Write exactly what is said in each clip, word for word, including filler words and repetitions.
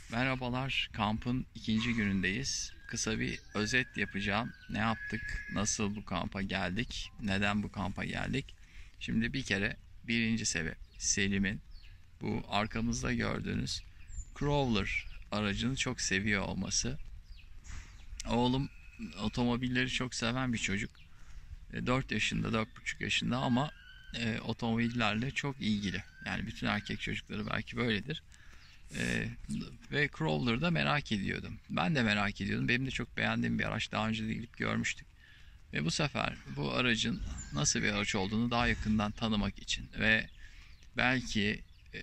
Merhabalar, kampın ikinci günündeyiz. Kısa bir özet yapacağım. Ne yaptık, nasıl bu kampa geldik, neden bu kampa geldik? Şimdi bir kere birinci sebep Selim'in bu arkamızda gördüğünüz Crawler aracını çok seviyor olması. Oğlum otomobilleri çok seven bir çocuk. E, dört yaşında, dört buçuk yaşında ama e, otomobillerle çok ilgili. Yani bütün erkek çocukları belki böyledir. Ee, ve Crawler'da merak ediyordum. Ben de merak ediyordum. Benim de çok beğendiğim bir araç. Daha önce de gidip görmüştük. Ve bu sefer bu aracın nasıl bir araç olduğunu daha yakından tanımak için ve belki e,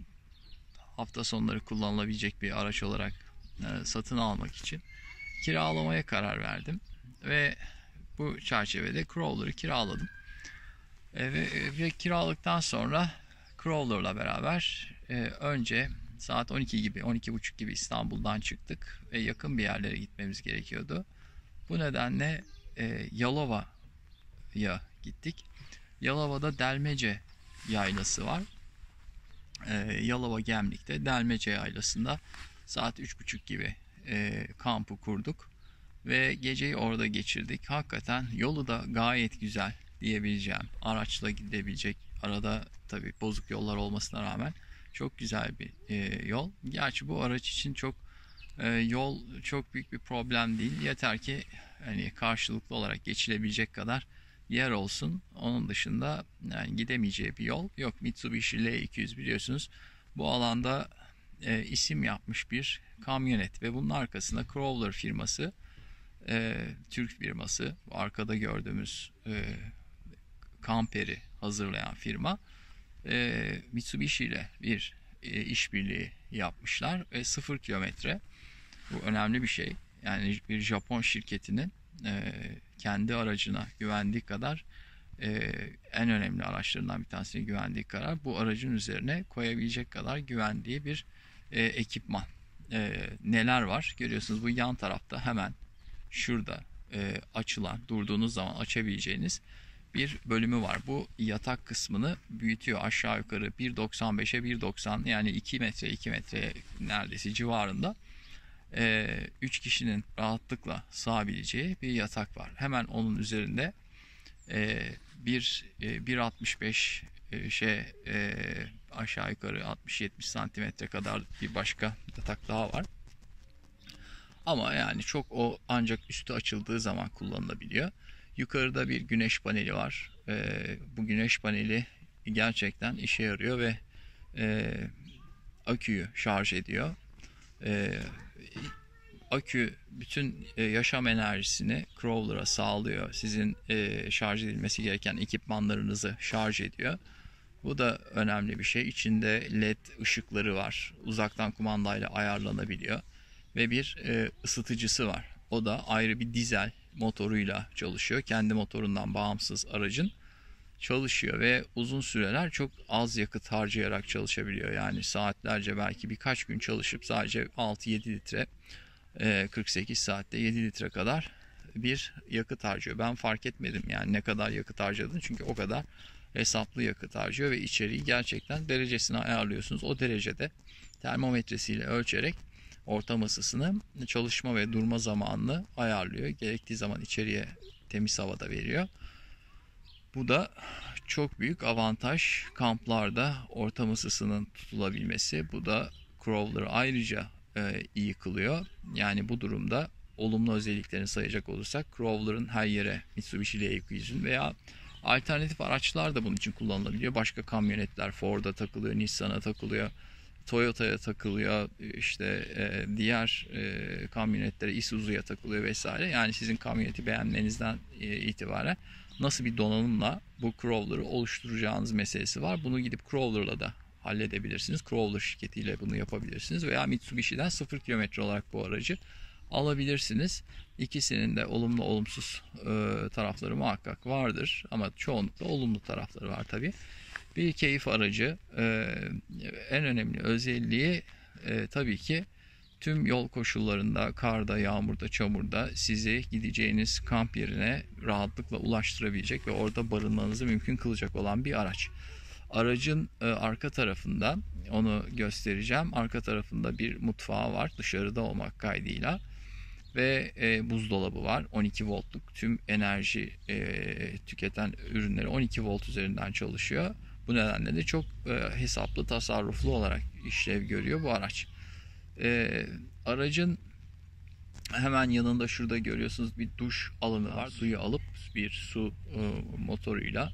hafta sonları kullanılabilecek bir araç olarak e, satın almak için kiralamaya karar verdim. Ve bu çerçevede Crawler'ı kiraladım. E, ve, ve kiralıktan sonra Crawler'la beraber e, önce saat on iki gibi, on iki buçuk gibi İstanbul'dan çıktık ve yakın bir yerlere gitmemiz gerekiyordu. Bu nedenle e, Yalova'ya gittik. Yalova'da Delmece Yaylası var. E, Yalova Gemlik'te Delmece Yaylası'nda saat üç buçuk gibi e, kampı kurduk ve geceyi orada geçirdik. Hakikaten yolu da gayet güzel diyebileceğim. Araçla gidebilecek, arada tabii bozuk yollar olmasına rağmen çok güzel bir e, yol. Gerçi bu araç için çok e, yol çok büyük bir problem değil. Yeter ki hani karşılıklı olarak geçilebilecek kadar yer olsun. Onun dışında yani gidemeyeceği bir yol yok. Mitsubishi L iki yüz biliyorsunuz bu alanda e, isim yapmış bir kamyonet ve bunun arkasında Crawler firması, e, Türk firması, arkada gördüğümüz e, kamperi hazırlayan firma e, Mitsubishi ile bir e, işbirliği yapmışlar ve sıfır kilometre. Bu önemli bir şey. Yani bir Japon şirketinin e, kendi aracına güvendiği kadar e, en önemli araçlarından bir tanesine güvendiği kadar bu aracın üzerine koyabilecek kadar güvendiği bir e, ekipman. E, neler var? Görüyorsunuz bu yan tarafta hemen şurada e, açılan, durduğunuz zaman açabileceğiniz bir bölümü var. Bu yatak kısmını büyütüyor aşağı yukarı bir doksan beşe bir doksan yani iki metre iki metre neredeyse civarında e, üç kişinin rahatlıkla sığabileceği bir yatak var. Hemen onun üzerinde e, bir e, bir altmış beş e, şey e, aşağı yukarı altmış yetmiş santimetre kadar bir başka yatak daha var. Ama yani çok o ancak üstü açıldığı zaman kullanılabiliyor. Yukarıda bir güneş paneli var. Ee, bu güneş paneli gerçekten işe yarıyor ve e, aküyü şarj ediyor. Ee, akü bütün e, yaşam enerjisini Crawler'a sağlıyor. Sizin e, şarj edilmesi gereken ekipmanlarınızı şarj ediyor. Bu da önemli bir şey. İçinde led ışıkları var. Uzaktan kumandayla ayarlanabiliyor. Ve bir e, ısıtıcısı var. O da ayrı bir dizel motoruyla çalışıyor. Kendi motorundan bağımsız aracın çalışıyor ve uzun süreler çok az yakıt harcayarak çalışabiliyor. Yani saatlerce belki birkaç gün çalışıp sadece altı yedi litre e, kırk sekiz saatte yedi litre kadar bir yakıt harcıyor. Ben fark etmedim yani ne kadar yakıt harcadığını çünkü o kadar hesaplı yakıt harcıyor ve içeriği gerçekten derecesine ayarlıyorsunuz. O derecede termometresiyle ölçerek ortam ısısını, çalışma ve durma zamanını ayarlıyor. Gerektiği zaman içeriye temiz havada veriyor. Bu da çok büyük avantaj kamplarda ortam ısısının tutulabilmesi. Bu da Crawler'ı ayrıca e, iyi kılıyor. Yani bu durumda olumlu özelliklerini sayacak olursak Crawler'ın her yere Mitsubishi L iki yüzün veya alternatif araçlar da bunun için kullanılabiliyor. Başka kamyonetler Ford'a takılıyor, Nissan'a takılıyor, Toyota'ya takılıyor, işte e, diğer e, kamyonetlere Isuzu'ya takılıyor vesaire. Yani sizin kamyoneti beğenmenizden e, itibaren nasıl bir donanımla bu Crawler'ı oluşturacağınız meselesi var. Bunu gidip Crawler'la da halledebilirsiniz. Crawler şirketiyle bunu yapabilirsiniz veya Mitsubishi'den sıfır kilometre olarak bu aracı alabilirsiniz. İkisinin de olumlu olumsuz e, tarafları muhakkak vardır ama çoğunlukla olumlu tarafları var tabii. Bir keyif aracı. E, en önemli özelliği e, tabii ki tüm yol koşullarında, karda, yağmurda, çamurda sizi gideceğiniz kamp yerine rahatlıkla ulaştırabilecek ve orada barınmanızı mümkün kılacak olan bir araç. Aracın e, arka tarafında Onu göstereceğim. Arka tarafında bir mutfağı var, dışarıda olmak kaydıyla. Ve e, buzdolabı var. on iki voltluk tüm enerji e, tüketen ürünleri on iki volt üzerinden çalışıyor. Bu nedenle de çok e, hesaplı, tasarruflu olarak işlev görüyor bu araç. E, aracın hemen yanında şurada görüyorsunuz bir duş alanı var. Suyu alıp bir su e, motoruyla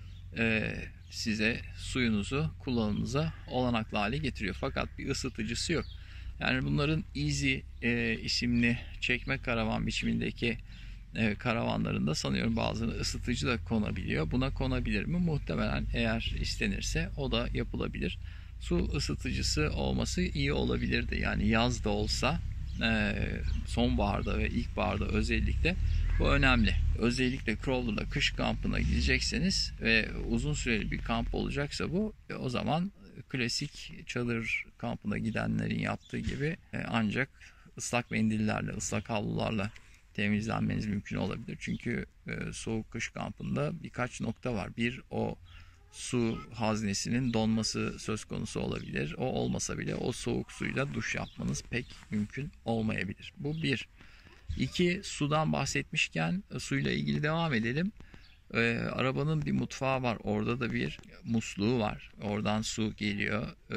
e, size suyunuzu kullanımınıza olanaklı hale getiriyor. Fakat bir ısıtıcısı yok. Yani bunların Easy e, isimli çekme karavan biçimindeki e, karavanlarında sanıyorum bazı ısıtıcı da konabiliyor. Buna konabilir mi? Muhtemelen eğer istenirse o da yapılabilir. Su ısıtıcısı olması iyi olabilirdi. Yani yaz da olsa e, sonbaharda ve ilkbaharda özellikle bu önemli. Özellikle Crawler'da kış kampına gidecekseniz ve uzun süreli bir kamp olacaksa bu o zaman klasik çadır kampına gidenlerin yaptığı gibi ancak ıslak mendillerle, ıslak havlularla temizlenmeniz mümkün olabilir. Çünkü soğuk kış kampında birkaç nokta var. Bir, o su haznesinin donması söz konusu olabilir. O olmasa bile o soğuk suyla duş yapmanız pek mümkün olmayabilir. Bu bir. İki, sudan bahsetmişken suyla ilgili devam edelim. Ee, arabanın bir mutfağı var. Orada da bir musluğu var. Oradan su geliyor. Ee,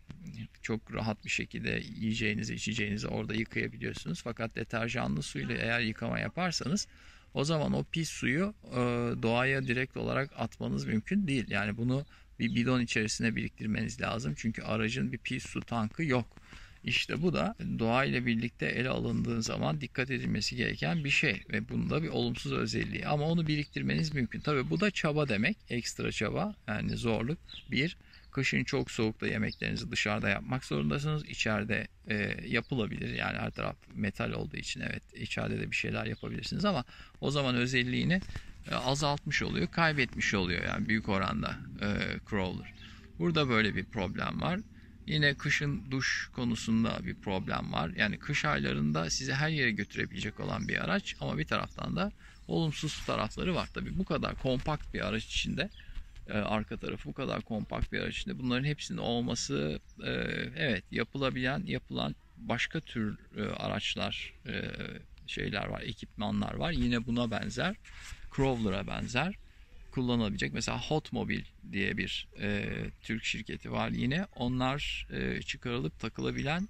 çok rahat bir şekilde yiyeceğinizi, içeceğinizi orada yıkayabiliyorsunuz. Fakat deterjanlı suyla eğer yıkama yaparsanız o zaman o pis suyu e, doğaya direkt olarak atmanız mümkün değil. Yani bunu bir bidon içerisine biriktirmeniz lazım. Çünkü aracın bir pis su tankı yok. İşte bu da doğayla birlikte ele alındığı zaman dikkat edilmesi gereken bir şey ve bunda bir olumsuz özelliği. Ama onu biriktirmeniz mümkün. Tabii bu da çaba demek, ekstra çaba, yani zorluk. Bir, kışın çok soğukta yemeklerinizi dışarıda yapmak zorundasınız. İçeride e, yapılabilir, yani her taraf metal olduğu için evet içeride de bir şeyler yapabilirsiniz ama o zaman özelliğini e, azaltmış oluyor, kaybetmiş oluyor yani büyük oranda e, Crawler. Burada böyle bir problem var. Yine kışın duş konusunda bir problem var. Yani kış aylarında sizi her yere götürebilecek olan bir araç ama bir taraftan da olumsuz tarafları var. Tabii bu kadar kompakt bir araç içinde, arka tarafı bu kadar kompakt bir araç içinde bunların hepsinin olması evet yapılabilen, yapılan başka tür araçlar, şeyler var, ekipmanlar var. Yine buna benzer, Crawler'a benzer kullanılabilecek. Mesela Hotmobil diye bir e, Türk şirketi var yine. Onlar e, çıkarılıp takılabilen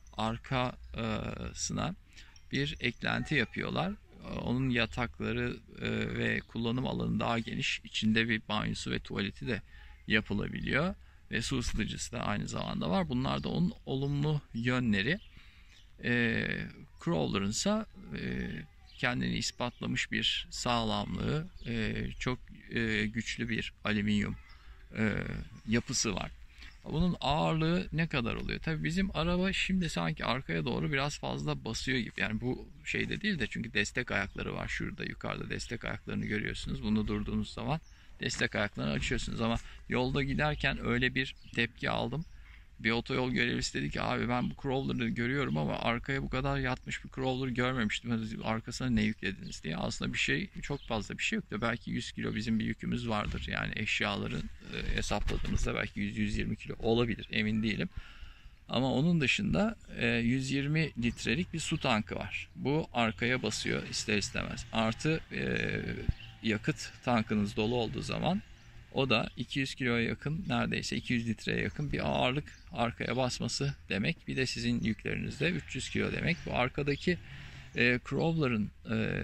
arkasına bir eklenti yapıyorlar. Onun yatakları e, ve kullanım alanı daha geniş. İçinde bir banyosu ve tuvaleti de yapılabiliyor. Ve su ısıtıcısı da aynı zamanda var. Bunlar da onun olumlu yönleri. E, Crawler'ın ise kendini ispatlamış bir sağlamlığı, e, çok e, güçlü bir alüminyum e, yapısı var. Bunun ağırlığı ne kadar oluyor? Tabii bizim araba şimdi sanki arkaya doğru biraz fazla basıyor gibi. Yani bu şeyde değil de, çünkü destek ayakları var. Şurada yukarıda destek ayaklarını görüyorsunuz. Bunu durduğunuz zaman destek ayaklarını açıyorsunuz ama yolda giderken öyle bir tepki aldım. Bir otoyol görevlisi dedi ki abi ben bu Crawler'ı görüyorum ama arkaya bu kadar yatmış bir Crawler görmemiştim. Arkasına ne yüklediniz diye. Aslında bir şey, çok fazla bir şey yok da belki yüz kilo bizim bir yükümüz vardır. Yani eşyaların e, hesapladığımızda belki yüz yüz yirmi kilo olabilir, emin değilim. Ama onun dışında e, yüz yirmi litrelik bir su tankı var. Bu arkaya basıyor ister istemez. Artı e, yakıt tankınız dolu olduğu zaman o da iki yüz kiloya yakın, neredeyse iki yüz litreye yakın bir ağırlık arkaya basması demek. Bir de sizin yüklerinizde üç yüz kilo demek. Bu arkadaki e, Crawler'ın e,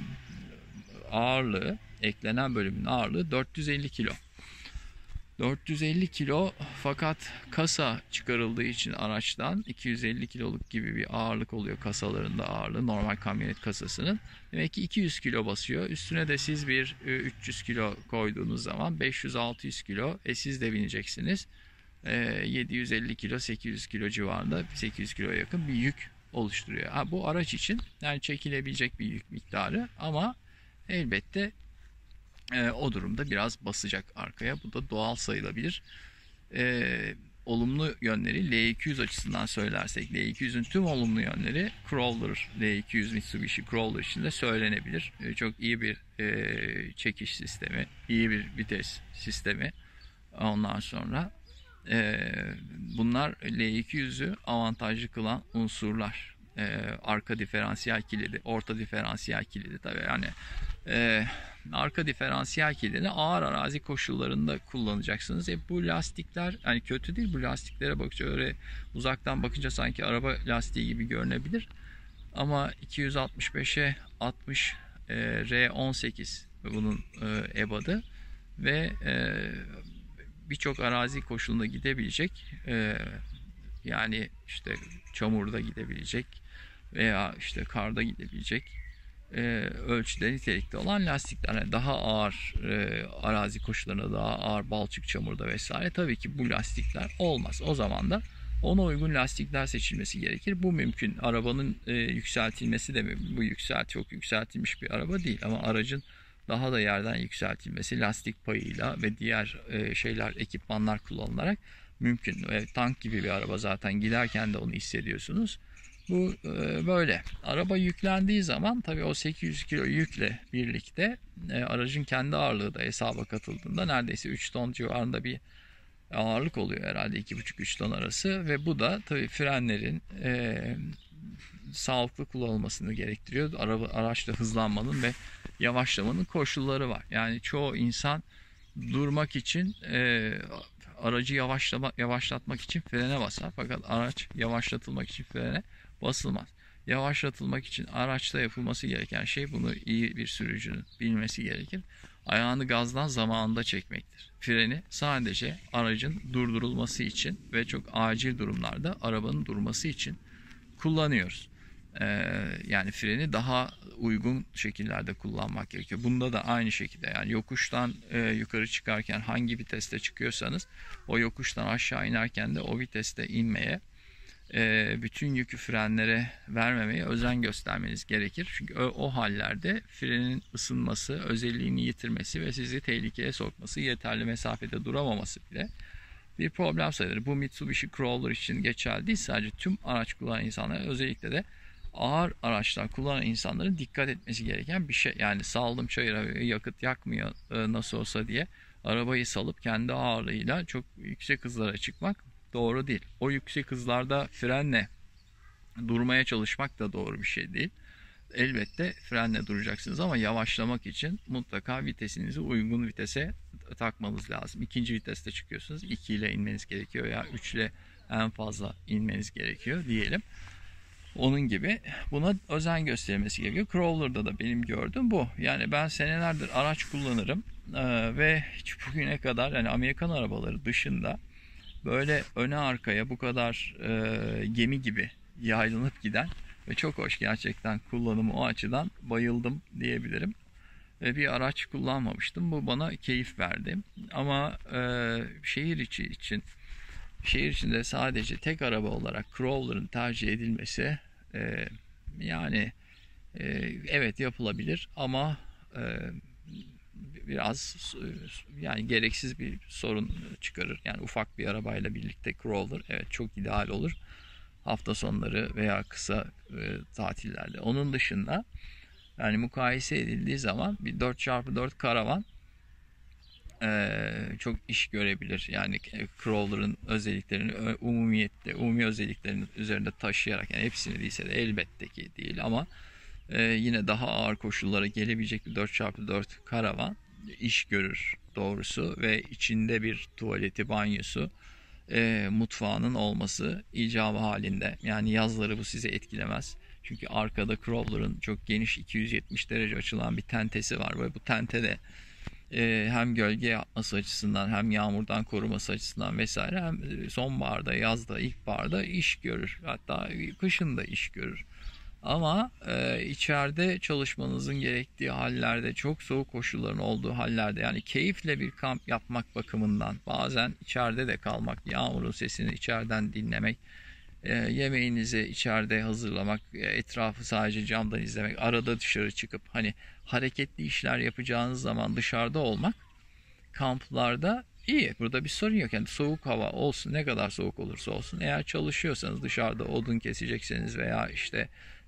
ağırlığı, eklenen bölümün ağırlığı dört yüz elli kilo. dört yüz elli kilo, fakat kasa çıkarıldığı için araçtan iki yüz elli kiloluk gibi bir ağırlık oluyor kasalarında ağırlığı, normal kamyonet kasasının. Demek ki iki yüz kilo basıyor. Üstüne de siz bir üç yüz kilo koyduğunuz zaman beş yüz altı yüz kilo. E siz de bineceksiniz. E, yedi yüz elli kilo, sekiz yüz kilo civarında, sekiz yüz kiloya yakın bir yük oluşturuyor. Ha, bu araç için yani çekilebilecek bir yük miktarı ama elbette E, o durumda biraz basacak arkaya. Bu da doğal sayılabilir. E, olumlu yönleri L iki yüz açısından söylersek, L iki yüzün tüm olumlu yönleri Crawler, L iki yüz Mitsubishi Crawler için de söylenebilir. E, çok iyi bir e, çekiş sistemi, iyi bir vites sistemi. Ondan sonra Ee, bunlar L iki yüzü avantajlı kılan unsurlar. Ee, arka diferansiyel kilidi, orta diferansiyel kilidi tabii yani e, arka diferansiyel kilidini ağır arazi koşullarında kullanacaksınız. E, bu lastikler yani kötü değil, bu lastiklere bakınca öyle uzaktan bakınca sanki araba lastiği gibi görünebilir. Ama iki yüz altmış beşe altmış e, R on sekiz bunun e, ebadı ve e, birçok arazi koşulunda gidebilecek, e, yani işte çamurda gidebilecek veya işte karda gidebilecek e, ölçüde nitelikte olan lastikler. Yani daha ağır e, arazi koşullarında, daha ağır balçık çamurda vesaire tabii ki bu lastikler olmaz. O zaman da ona uygun lastikler seçilmesi gerekir. Bu mümkün. Arabanın e, yükseltilmesi de mi? Bu yükselt çok yükseltilmiş bir araba değil ama aracın daha da yerden yükseltilmesi lastik payıyla ve diğer e, şeyler, ekipmanlar kullanılarak mümkün. E, tank gibi bir araba zaten, giderken de onu hissediyorsunuz. Bu e, böyle. Araba yüklendiği zaman tabii o sekiz yüz kilo yükle birlikte e, aracın kendi ağırlığı da hesaba katıldığında neredeyse üç ton civarında bir ağırlık oluyor herhalde, iki buçuk üç ton arası ve bu da tabii frenlerin e, sağlıklı kullanılmasını gerektiriyor. Araba, araçta hızlanmanın ve yavaşlamanın koşulları var. Yani çoğu insan durmak için e, aracı yavaşlama, yavaşlatmak için frene basar. Fakat araç yavaşlatılmak için frene basılmaz. Yavaşlatılmak için araçta yapılması gereken şey, bunu iyi bir sürücünün bilmesi gerekir, ayağını gazdan zamanında çekmektir. Freni sadece aracın durdurulması için ve çok acil durumlarda arabanın durması için kullanıyoruz. Ee, yani freni daha uygun şekillerde kullanmak gerekiyor. Bunda da aynı şekilde, yani yokuştan e, yukarı çıkarken hangi viteste çıkıyorsanız o yokuştan aşağı inerken de o viteste inmeye, e, bütün yükü frenlere vermemeye özen göstermeniz gerekir. Çünkü o, o hallerde frenin ısınması, özelliğini yitirmesi ve sizi tehlikeye sokması, yeterli mesafede duramaması bile bir problem sayılır. Bu Mitsubishi Crawler için geçerli değil, sadece tüm araç kullanan insanlara, özellikle de ağır araçlar kullanan insanların dikkat etmesi gereken bir şey. Yani saldım çayıra, yakıt yakmıyor nasıl olsa diye arabayı salıp kendi ağırlığıyla çok yüksek hızlara çıkmak doğru değil. O yüksek hızlarda frenle durmaya çalışmak da doğru bir şey değil. Elbette frenle duracaksınız ama yavaşlamak için mutlaka vitesinizi uygun vitese takmanız lazım. İkinci viteste çıkıyorsunuz, iki ile inmeniz gerekiyor veya üç ile en fazla inmeniz gerekiyor diyelim. Onun gibi buna özen gösterilmesi gerekiyor. Crawler'da da benim gördüğüm bu. Yani ben senelerdir araç kullanırım ee, ve hiç bugüne kadar, yani Amerikan arabaları dışında böyle öne arkaya bu kadar e, gemi gibi yaylanıp giden ve çok hoş, gerçekten kullanımı o açıdan bayıldım diyebilirim. Ve bir araç kullanmamıştım. Bu bana keyif verdi. Ama e, şehir içi için, şehir içinde sadece tek araba olarak Crawler'ın tercih edilmesi e, yani e, evet yapılabilir ama e, biraz yani gereksiz bir sorun çıkarır. Yani ufak bir arabayla birlikte Crawler evet çok ideal olur hafta sonları veya kısa e, tatillerde. Onun dışında yani mukayese edildiği zaman bir dört çarpı dört karavan e, çok iş görebilir. Yani Crawler'ın özelliklerini umumiyette, umumi özelliklerini üzerinde taşıyarak, yani hepsini değilse de elbette ki değil ama e, yine daha ağır koşullara gelebilecek bir dört çarpı dört karavan iş görür doğrusu ve içinde bir tuvaleti, banyosu, e, mutfağının olması icabı halinde. Yani yazları bu sizi etkilemez. Çünkü arkada Crawler'ın çok geniş iki yüz yetmiş derece açılan bir tentesi var ve bu tente de e, hem gölge yapması açısından hem yağmurdan koruması açısından vesaire hem sonbaharda, yazda, ilkbaharda iş görür. Hatta kışın da iş görür. Ama e, içeride çalışmanızın gerektiği hallerde, çok soğuk koşulların olduğu hallerde, yani keyifle bir kamp yapmak bakımından bazen içeride de kalmak, yağmurun sesini içeriden dinlemek, e, yemeğinizi içeride hazırlamak, e, etrafı sadece camdan izlemek, arada dışarı çıkıp hani hareketli işler yapacağınız zaman dışarıda olmak kamplarda iyi. Burada bir sorun yok. Yani soğuk hava olsun, ne kadar soğuk olursa olsun, eğer çalışıyorsanız, dışarıda odun kesecekseniz veya işte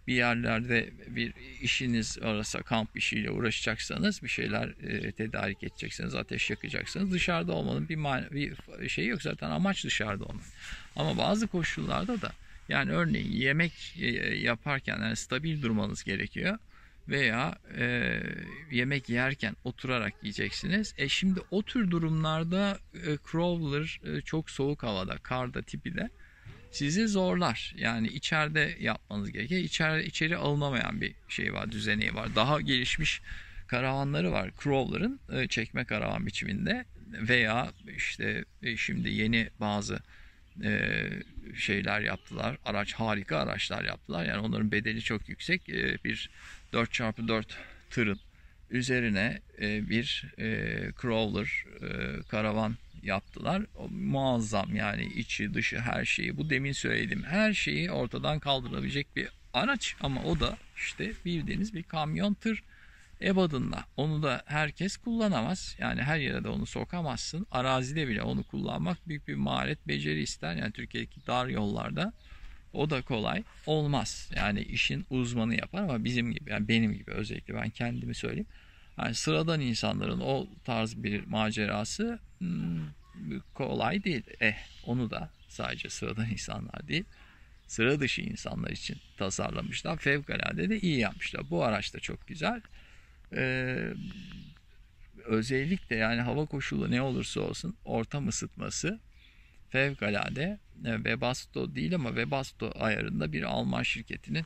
bir yerlerde bir işiniz varsa, kamp işiyle uğraşacaksanız, bir şeyler e, tedarik edecekseniz, ateş yakacaksanız dışarıda olmanın bir, man- bir şey yok, zaten amaç dışarıda olmak. Ama bazı koşullarda da, yani örneğin yemek e, yaparken yani stabil durmanız gerekiyor veya e, yemek yerken oturarak yiyeceksiniz. E şimdi o tür durumlarda e, crawler e, çok soğuk havada, karda, tipi de sizi zorlar. Yani içeride yapmanız gerekiyor. İçeri, içeri alınamayan bir şey var, düzeneği var. Daha gelişmiş karavanları var. Crawler'ın e, çekme karavan biçiminde veya işte e, şimdi yeni bazı e, şeyler yaptılar. Araç, harika araçlar yaptılar. Yani onların bedeli çok yüksek. E, bir dört çarpı dört tırın üzerine e, bir e, crawler e, karavan yaptılar. O, muazzam yani, içi dışı her şeyi, bu demin söylediğim her şeyi ortadan kaldırabilecek bir araç, ama o da işte bildiğiniz bir kamyon, tır ebadında. Onu da herkes kullanamaz. Yani her yere de onu sokamazsın. Arazide bile onu kullanmak büyük bir maharet, beceri ister. Yani Türkiye'deki dar yollarda o da kolay olmaz. Yani işin uzmanı yapar, ama bizim gibi, yani benim gibi, özellikle ben kendimi söyleyeyim. Yani sıradan insanların o tarz bir macerası hmm, kolay değil. Eh, onu da sadece sıradan insanlar değil, sıra dışı insanlar için tasarlamışlar. Fevkalade de iyi yapmışlar. Bu araç da çok güzel. Ee, Özellikle yani hava koşulu ne olursa olsun, ortam ısıtması fevkalade. E, Webasto değil ama Webasto ayarında bir Alman şirketinin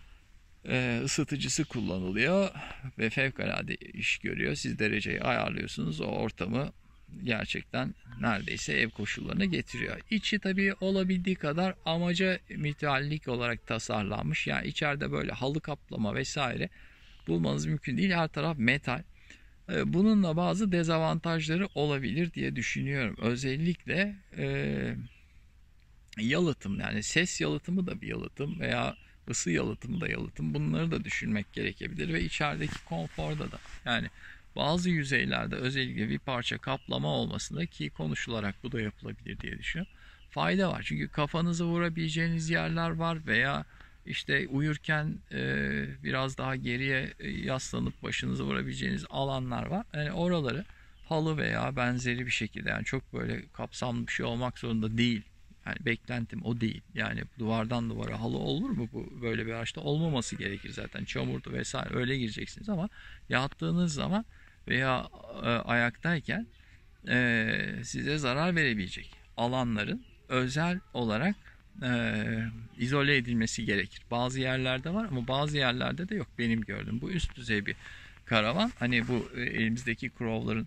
e, ısıtıcısı kullanılıyor ve fevkalade iş görüyor. Siz dereceyi ayarlıyorsunuz, o ortamı gerçekten neredeyse ev koşullarına getiriyor. İçi tabii olabildiği kadar amaca müteallik olarak tasarlanmış. Yani içeride böyle halı kaplama vesaire bulmanız mümkün değil. Her taraf metal. Bununla bazı dezavantajları olabilir diye düşünüyorum. Özellikle e, yalıtım, yani ses yalıtımı da bir yalıtım veya ısı yalıtımı da yalıtım. Bunları da düşünmek gerekebilir ve içerideki konforda da. Yani bazı yüzeylerde özellikle bir parça kaplama olmasında, ki konuşularak bu da yapılabilir diye düşünüyorum, fayda var. Çünkü kafanızı vurabileceğiniz yerler var veya işte uyurken e, biraz daha geriye yaslanıp başınızı vurabileceğiniz alanlar var. Yani oraları halı veya benzeri bir şekilde, yani çok böyle kapsamlı bir şey olmak zorunda değil. Yani beklentim o değil. Yani duvardan duvara halı olur mu? Bu böyle bir araçta olmaması gerekir zaten. Çamurdu vesaire, öyle gireceksiniz, ama yattığınız zaman veya e, ayaktayken e, size zarar verebilecek alanların özel olarak e, izole edilmesi gerekir. Bazı yerlerde var ama bazı yerlerde de yok, benim gördüğüm. Bu üst düzey bir karavan. Hani bu e, elimizdeki Crow'ların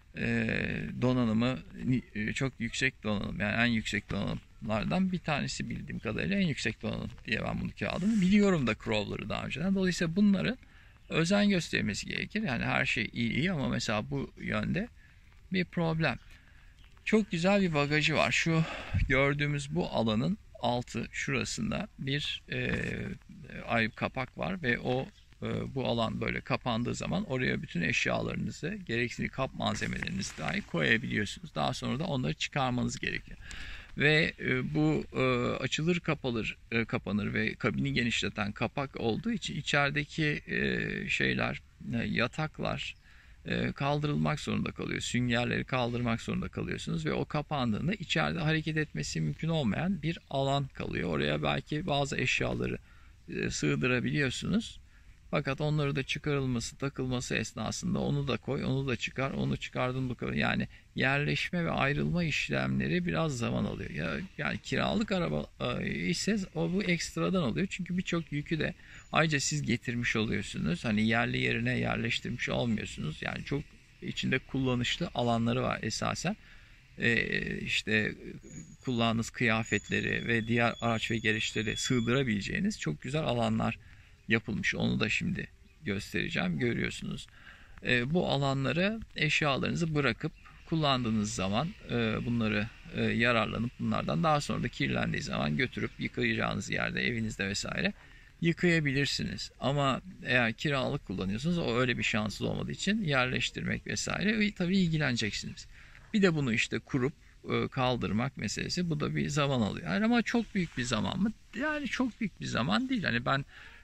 e, donanımı e, çok yüksek donanım, yani en yüksek donanımlardan bir tanesi bildiğim kadarıyla, en yüksek donanım diye ben bunu kağıdım. Biliyorum da Crow'ları daha önceden. Dolayısıyla bunları özen göstermesi gerekir. Yani her şey iyi iyi ama mesela bu yönde bir problem. Çok güzel bir bagajı var. Şu gördüğümüz bu alanın altı şurasında bir e, ayrı kapak var ve o e, bu alan böyle kapandığı zaman oraya bütün eşyalarınızı, gerekli kap malzemelerinizi dahi koyabiliyorsunuz. Daha sonra da onları çıkarmanız gerekiyor. Ve e, bu e, açılır kapalır e, kapanır ve kabini genişleten kapak olduğu için içerideki e, şeyler, e, yataklar e, kaldırılmak zorunda kalıyor. Süngerleri kaldırmak zorunda kalıyorsunuz ve o kapandığında içeride hareket etmesi mümkün olmayan bir alan kalıyor. Oraya belki bazı eşyaları e, sığdırabiliyorsunuz. Fakat onları da çıkarılması, takılması esnasında onu da koy, onu da çıkar, onu çıkardın bu kadar. Yani yerleşme ve ayrılma işlemleri biraz zaman alıyor. Ya, yani kiralık araba e, ise o bu ekstradan oluyor. Çünkü birçok yükü de ayrıca siz getirmiş oluyorsunuz. Hani yerli yerine yerleştirmiş olmuyorsunuz. Yani çok içinde kullanışlı alanları var esasen. Ee, işte kullandığınız kıyafetleri ve diğer araç ve gereçleri sığdırabileceğiniz çok güzel alanlar yapılmış. Onu da şimdi göstereceğim. Görüyorsunuz. Ee, bu alanlara eşyalarınızı bırakıp kullandığınız zaman e, bunları e, yararlanıp bunlardan daha sonra da kirlendiği zaman götürüp yıkayacağınız yerde, evinizde vesaire yıkayabilirsiniz. Ama eğer kiralık kullanıyorsanız, o öyle bir şansınız olmadığı için yerleştirmek vesaire tabii ilgileneceksiniz. Bir de bunu işte kurup e, kaldırmak meselesi, bu da bir zaman alıyor. Yani ama çok büyük bir zaman mı? Yani çok büyük bir zaman değil. Hani ben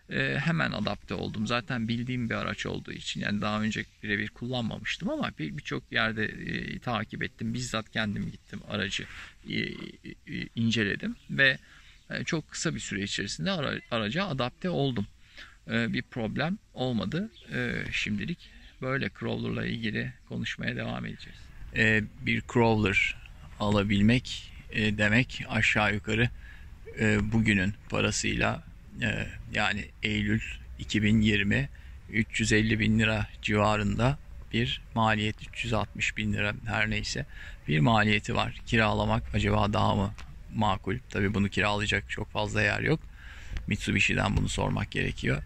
e, hemen adapte oldum. Zaten bildiğim bir araç olduğu için, yani daha önce birebir kullanmamıştım ama birçok bir yerde e, takip ettim. Bizzat kendim gittim, aracı e, e, inceledim ve e, çok kısa bir süre içerisinde ara, araca adapte oldum. E, bir problem olmadı. E, şimdilik böyle Crawler'la ilgili konuşmaya devam edeceğiz. E, bir Crawler alabilmek e, demek aşağı yukarı e, bugünün parasıyla e, yani Eylül iki bin yirmi üç yüz elli bin lira civarında bir maliyet, üç yüz altmış bin lira her neyse bir maliyeti var. Kiralamak acaba daha mı makul? Tabii bunu kiralayacak çok fazla yer yok. Mitsubishi'den bunu sormak gerekiyor.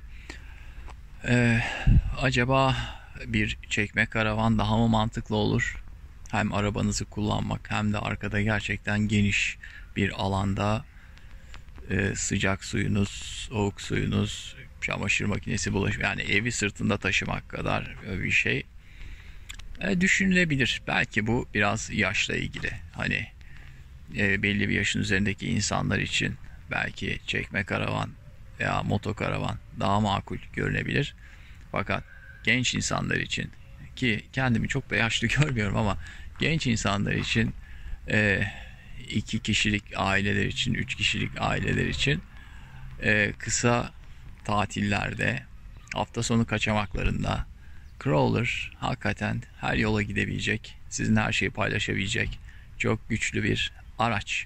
Ee, acaba bir çekme karavan daha mı mantıklı olur? Hem arabanızı kullanmak hem de arkada gerçekten geniş bir alanda e, sıcak suyunuz, soğuk suyunuz, çamaşır makinesi, bulaşık, yani evi sırtında taşımak kadar bir şey e, düşünülebilir. Belki bu biraz yaşla ilgili. Hani e, belli bir yaşın üzerindeki insanlar için belki çekme karavan veya motokaravan daha makul görünebilir. Fakat genç insanlar için, ki kendimi çok da yaşlı görmüyorum ama genç insanlar için, e, iki kişilik aileler için, üç kişilik aileler için e, kısa tatillerde, hafta sonu kaçamaklarında Crawler hakikaten her yola gidebilecek, sizin her şeyi paylaşabilecek çok güçlü bir araç.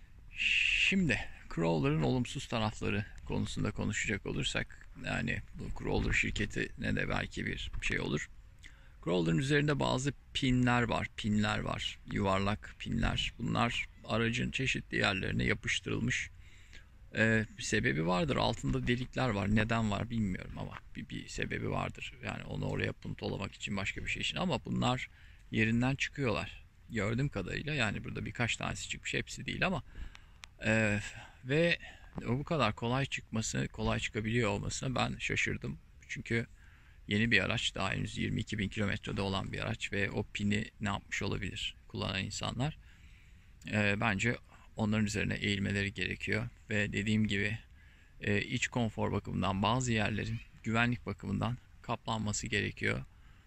Şimdi Crawler'ın olumsuz tarafları konusunda konuşacak olursak, yani bu Crawler şirketine de belki bir şey olur. Crawler'ın üzerinde bazı pinler var, pinler var, yuvarlak pinler. Bunlar aracın çeşitli yerlerine yapıştırılmış. Ee, bir sebebi vardır. Altında delikler var. Neden var bilmiyorum ama bir, bir sebebi vardır. Yani onu oraya puntolamak için, başka bir şey için. Ama bunlar yerinden çıkıyorlar. Gördüğüm kadarıyla, yani burada birkaç tanesi çıkmış, hepsi değil ama e, ve bu kadar kolay çıkması, kolay çıkabiliyor olmasına ben şaşırdım. Çünkü yeni bir araç, daha henüz yirmi iki bin kilometrede olan bir araç ve o pini ne yapmış olabilir kullanan insanlar? E, bence onların üzerine eğilmeleri gerekiyor ve dediğim gibi e, iç konfor bakımından bazı yerlerin güvenlik bakımından kaplanması gerekiyor.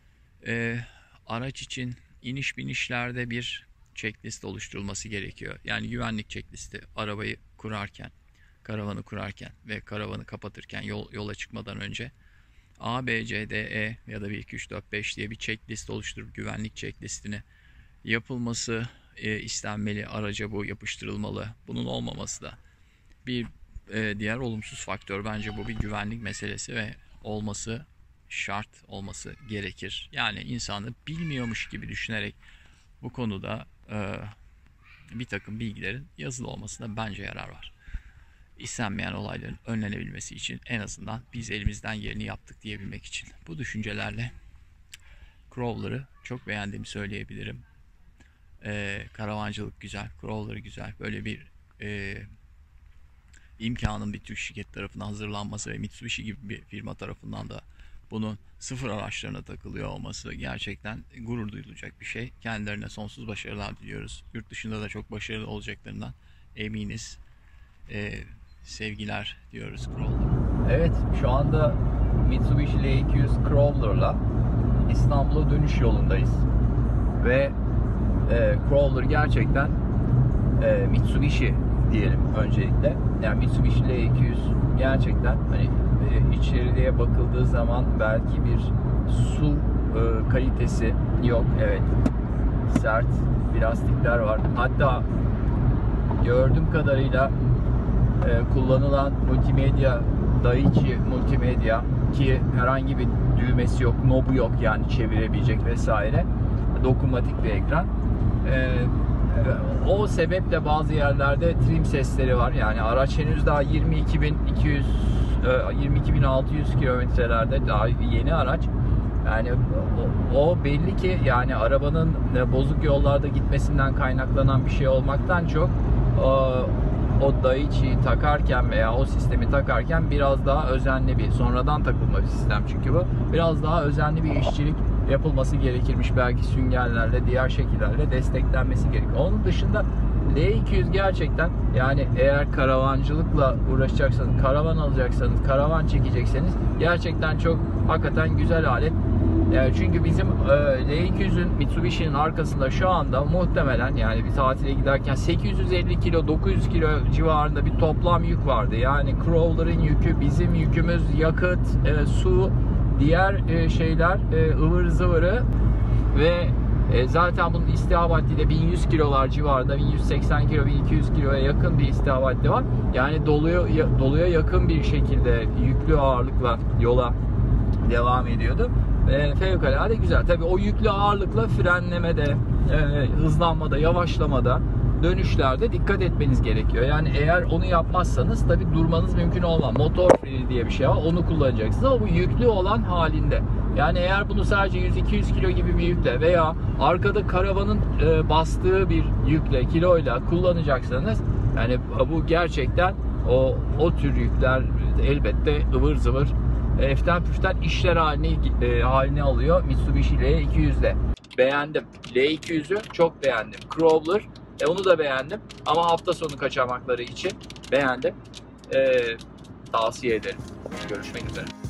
E, araç için iniş binişlerde bir checklist oluşturulması gerekiyor. Yani güvenlik checklisti, arabayı kurarken, karavanı kurarken ve karavanı kapatırken, yol, yola çıkmadan önce A, B, C, D, E ya da bir, iki, üç, dört, beş diye bir checklist oluşturup güvenlik checklistini yapılması e, istenmeli. Araca bu yapıştırılmalı. Bunun olmaması da bir e, diğer olumsuz faktör. Bence bu bir güvenlik meselesi ve olması şart, olması gerekir. Yani insanı bilmiyormuş gibi düşünerek bu konuda e, bir takım bilgilerin yazılı olmasına bence yarar var. İstenmeyen olayların önlenebilmesi için, en azından biz elimizden geleni yaptık diyebilmek için. Bu düşüncelerle Crawler'ı çok beğendiğimi söyleyebilirim. Ee, karavancılık güzel, Crawler güzel. Böyle bir e, imkanın bir Türk şirket tarafından hazırlanması ve Mitsubishi gibi bir firma tarafından da bunun sıfır araçlarına takılıyor olması gerçekten gurur duyulacak bir şey. Kendilerine sonsuz başarılar diliyoruz. Yurt dışında da çok başarılı olacaklarından eminiz. Ee, sevgiler diyoruz Crawler. Evet, şu anda Mitsubishi L iki yüz Crawler'la İstanbul'a dönüş yolundayız. Ve e, Crawler gerçekten e, Mitsubishi diyelim öncelikle. Yani Mitsubishi L iki yüz gerçekten hani e, içeriye bakıldığı zaman belki bir su e, kalitesi yok. Evet, sert plastikler var. Hatta gördüğüm kadarıyla e, kullanılan multimedya Daichi multimedya, ki herhangi bir düğmesi yok, knobu yok yani çevirebilecek vesaire. Dokunmatik bir ekran. Ee, o sebeple bazı yerlerde trim sesleri var. Yani araç henüz daha yirmi iki bin iki yüz yirmi iki bin altı yüz kilometrelerde, daha yeni araç. Yani o, o belli ki yani arabanın bozuk yollarda gitmesinden kaynaklanan bir şey olmaktan çok o, o Daichi'yi takarken veya o sistemi takarken biraz daha özenli bir, sonradan takılma bir sistem çünkü bu. Biraz daha özenli bir işçilik yapılması gerekirmiş. Belki süngerlerle, diğer şekillerle desteklenmesi gerekiyor. Onun dışında L iki yüz gerçekten, yani eğer karavancılıkla uğraşacaksanız, karavan alacaksanız, karavan çekecekseniz gerçekten çok hakikaten güzel alet. Yani çünkü bizim e, L iki yüzün, Mitsubishi'nin arkasında şu anda muhtemelen, yani bir tatile giderken sekiz yüz elli kilo, dokuz yüz kilo civarında bir toplam yük vardı. Yani crawler'ın yükü, bizim yükümüz, yakıt, e, su, diğer e, şeyler, e, ıvır zıvırı ve e, zaten bunun istihap haddi de bin yüz kilolar civarında, bin yüz seksen kilo, bin iki yüz kiloya yakın bir istihap haddi var. Yani doluya, doluya yakın bir şekilde yüklü ağırlıkla yola devam ediyordu. E, fevkalade güzel. Tabii o yüklü ağırlıkla frenlemede, e, hızlanmada, yavaşlamada, dönüşlerde dikkat etmeniz gerekiyor. Yani eğer onu yapmazsanız tabii durmanız mümkün olmaz. Motor freni diye bir şey var. Onu kullanacaksınız ama bu yüklü olan halinde. Yani eğer bunu sadece yüz iki yüz kilo gibi bir yükle veya arkada karavanın e, bastığı bir yükle, kiloyla kullanacaksanız, yani bu gerçekten o o tür yükler elbette ıvır zıvır, eften püften işler haline, e, haline alıyor Mitsubishi L iki yüz'de. Beğendim. L iki yüz'ü çok beğendim. Crawler, e, onu da beğendim. Ama hafta sonu kaçamakları için beğendim. E, tavsiye ederim. Görüşmek üzere.